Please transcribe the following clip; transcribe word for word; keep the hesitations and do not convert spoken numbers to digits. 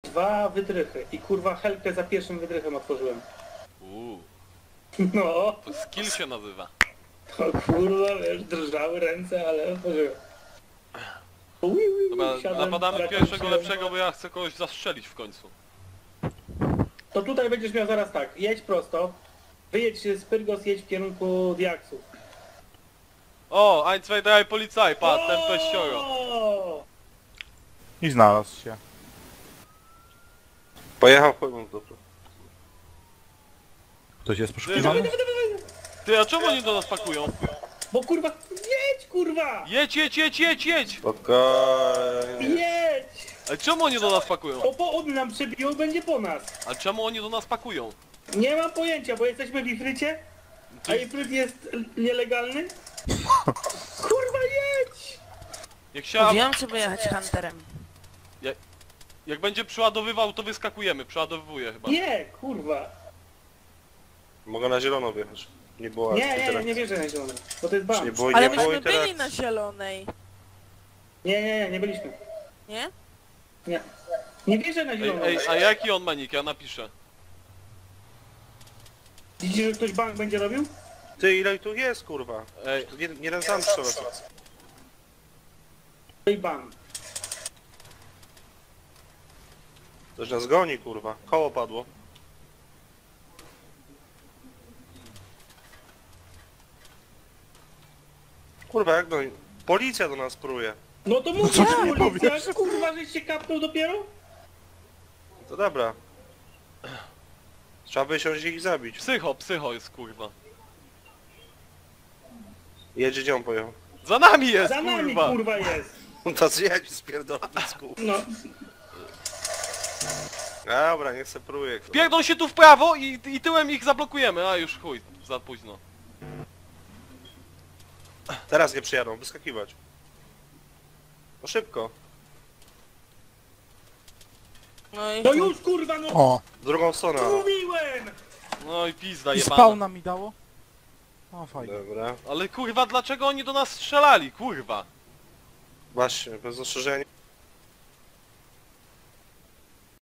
dwa wydrychy i kurwa helkę za pierwszym wydrychem otworzyłem. Uuu, No, to skill się nazywa. to kurwa, wiesz, drżały ręce, ale otworzyłem. Ui, ui, Dobra, siadłem, napadamy zakończyłem. pierwszego lepszego, bo ja chcę kogoś zastrzelić w końcu. To tutaj będziesz miał zaraz tak, jedź prosto, wyjedź z Pyrgos, jedź w kierunku Diaksów. O, ein, zwei, drei, Polizei, patrz, ten peścioro. O! I znalazł się. Pojechał chuj w dupę. Ktoś jest Ty, poszukiwany? ty, a czemu oni do nas pakują? Bo kurwa, jedź kurwa! Jedź, jedź, jedź, jedź, jedź! Spokojnie. Jedź! Ale czemu oni do nas pakują? Bo po on nam przebiją, będzie po nas. Ale czemu oni do nas pakują? Nie mam pojęcia, bo jesteśmy w Ifrycie, a Ifryt jest nielegalny. Kurwa, jedź! Jak się... Mówiłam, żeby jechać Hunterem. Jak będzie przeładowywał, to wyskakujemy. Przeładowuje chyba. Nie, kurwa. Mogę na zielono wjechać. Nie było Nie, nie, nie, interakcji. nie wierzę na zielony, bo to jest Nie ban. było, Ale nie było myśmy byli interakcji. na zielonej, Nie, nie, nie, nie byliśmy. nie? Nie. Nie wierzę na Ej, zieloną. ej, a jaki on ma nick? Ja napiszę. Widzisz, że ktoś bank będzie robił? Ty, ile tu jest, kurwa? Ej, Nie, nie ten sam strzela. Ej, bank. Ktoś nas goni, kurwa. Koło padło. Kurwa, jak do... Policja do nas pruje. No to mówię, co ty że mi policja, powiesz? kurwa, żeś się kapnął dopiero? To dobra. Trzeba wysiąść i ich zabić. psycho, psycho jest kurwa. Jedzie, gdzie on pojechał? Za nami jest, Za nami, kurwa! kurwa, jest. To zjedź spierdolony z kół. No, Dobra, niech se pruje, kurwa. Pierdol się tu w prawo i, i tyłem ich zablokujemy. A już chuj, za późno. Teraz nie przyjadą, wyskakiwać. No szybko. No i no już, kurwa, no O! W drugą stronę. mówiłem! No i pizda I jebana. spawna mi dało? O, fajnie. Dobra. Ale kurwa, dlaczego oni do nas strzelali? Kurwa. Właśnie, bez ostrzeżenia.